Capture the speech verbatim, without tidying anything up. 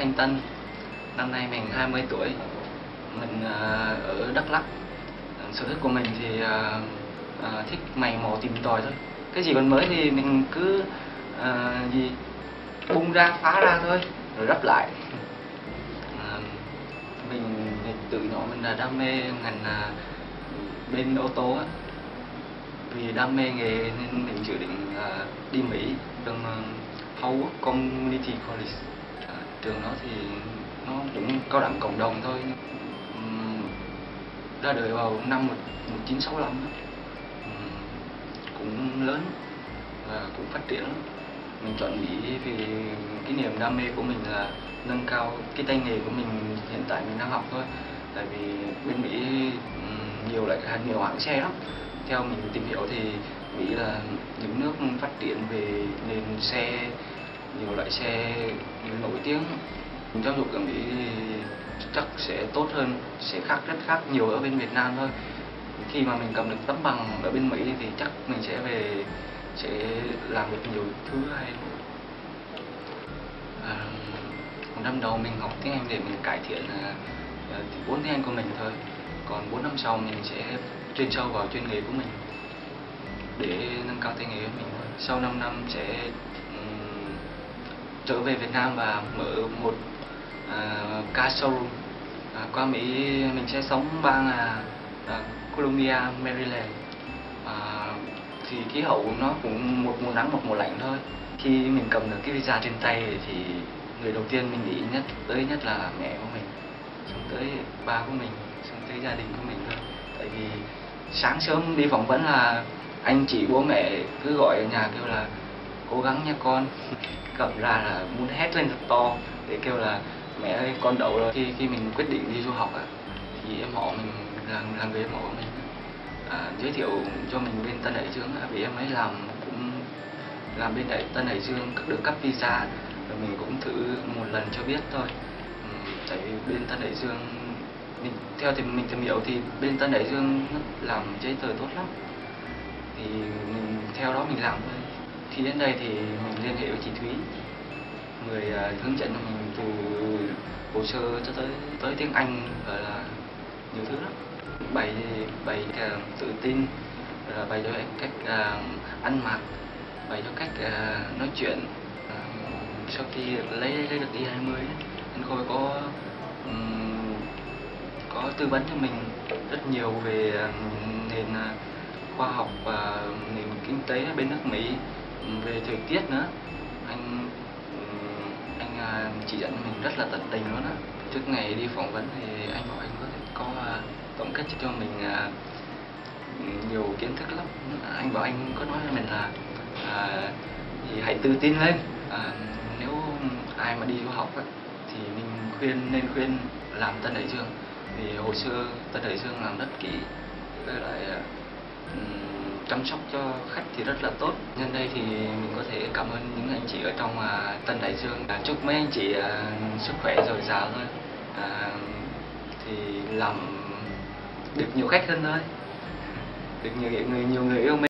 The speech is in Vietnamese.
Thanh Tân. Năm nay mình hai mươi tuổi. Mình uh, ở Đắk Lắk. Sở thích của mình thì uh, uh, thích mày mò tìm tòi thôi. Cái gì còn mới thì mình cứ uh, gì bung ra, phá ra thôi, rồi lắp lại. Uh, mình từ nhỏ mình là đam mê ngành uh, bên ô tô á. Vì đam mê nghề nên mình dự định uh, đi Mỹ, trường uh, Howard Community College. Uh, trường đó thì nó cũng cao đẳng cộng đồng thôi. Um, ra đời vào năm một nghìn chín trăm sáu mươi lăm đó. Um, cũng lớn và cũng phát triển lắm. Mình chọn Mỹ vì cái niềm đam mê của mình là nâng cao cái tay nghề của mình hiện tại mình đang học thôi. Tại vì bên Mỹ um, nhiều loại nhiều hãng xe lắm. Theo mình tìm hiểu thì Mỹ là những nước phát triển về nền xe, nhiều loại xe nổi tiếng. Giáo dục ở Mỹ chắc sẽ tốt hơn, sẽ khác rất khác nhiều ở bên Việt Nam thôi. Khi mà mình cầm được tấm bằng ở bên Mỹ thì chắc mình sẽ về sẽ làm được nhiều thứ hay. À, một năm đầu mình học tiếng Anh để mình cải thiện uh, vốn tiếng Anh của mình thôi. Còn bốn năm sau mình sẽ chuyên sâu vào chuyên nghề của mình để nâng cao tay nghề của mình. Sau năm năm sẽ um, trở về Việt Nam và mở một uh, car showroom. Uh, qua Mỹ mình sẽ sống bang uh, uh, Columbia, Maryland. Uh, thì khí hậu nó cũng một mùa nắng một mùa lạnh thôi. Khi mình cầm được cái visa trên tay thì người đầu tiên mình nghĩ nhất tới nhất là mẹ của mình, xong tới ba của mình, xong tới gia đình của mình thôi. Tại vì sáng sớm đi phỏng vấn là anh chị bố mẹ cứ gọi ở nhà kêu là cố gắng nha con. Cầm ra là muốn hét lên thật to để kêu là mẹ ơi con đậu rồi. Khi khi mình quyết định đi du học à, thì em họ mình là là người em họ của mình à, giới thiệu cho mình bên Tân Đại Dương à, vì em ấy làm cũng làm bên Đại Tân Đại Dương được cấp visa, rồi mình cũng thử một lần cho biết thôi. Ừ, tại vì bên Tân Đại Dương mình theo thì mình tìm hiểu thì bên Tân Đại Dương làm giấy tờ tốt lắm, thì mình theo đó mình làm thôi. Khi đến đây thì mình liên hệ với chị Thúy, người uh, hướng dẫn cho mình từ hồ sơ cho tới tới tiếng Anh, gọi là nhiều thứ lắm. Bày bày uh, tự tin, rồi bày cho cách uh, ăn mặc, bày cho cách uh, nói chuyện. Uh, sau khi lấy lấy được i hai mươi anh Khôi có um, có tư vấn cho mình rất nhiều về uh, nền uh, khoa học và nền kinh tế bên nước Mỹ, về thời tiết nữa. Anh anh chỉ dẫn mình rất là tận tình luôn á. Trước ngày đi phỏng vấn thì anh bảo anh có thể có tổng kết cho mình nhiều kiến thức lắm. Anh bảo anh có nói với mình là à, thì hãy tự tin lên. À, nếu ai mà đi du học á, thì mình khuyên nên khuyên làm Tân Đại Dương, vì hồ sơ Tân Đại Dương làm rất kỹ, với lại um, chăm sóc cho khách thì rất là tốt. Nhân đây thì mình có thể cảm ơn những anh chị ở trong uh, Tân Đại Dương. À, chúc mấy anh chị uh, sức khỏe dồi dào thôi, à, thì làm được nhiều khách hơn thôi, được nhiều người nhiều người yêu mến.